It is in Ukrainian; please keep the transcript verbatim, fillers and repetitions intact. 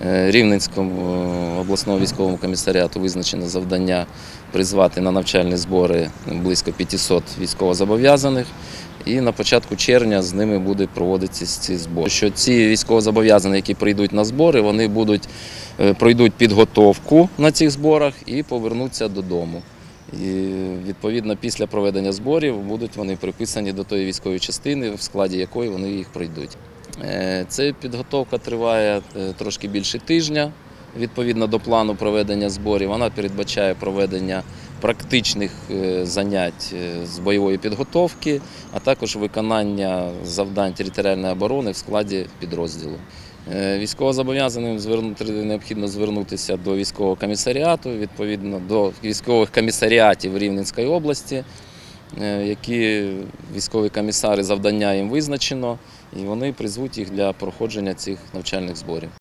Рівненському обласному військовому комісаріату визначено завдання призвати на навчальні збори близько п'ятисот військовозобов'язаних. І на початку червня з ними буде проводитися ці збори. Що ці військовозобов'язані, які прийдуть на збори, вони будуть, пройдуть підготовку на цих зборах і повернуться додому. І, відповідно, після проведення зборів будуть вони приписані до тої військової частини, в складі якої вони їх пройдуть. Ця підготовка триває трошки більше тижня, відповідно до плану проведення зборів. Вона передбачає проведення практичних занять з бойової підготовки, а також виконання завдань територіальної оборони в складі підрозділу. Військовозобов'язаним необхідно звернутися до військового комісаріату, відповідно до військових комісаріатів Рівненської області, які військові комісари завдання їм визначено, і вони призвуть їх для проходження цих навчальних зборів.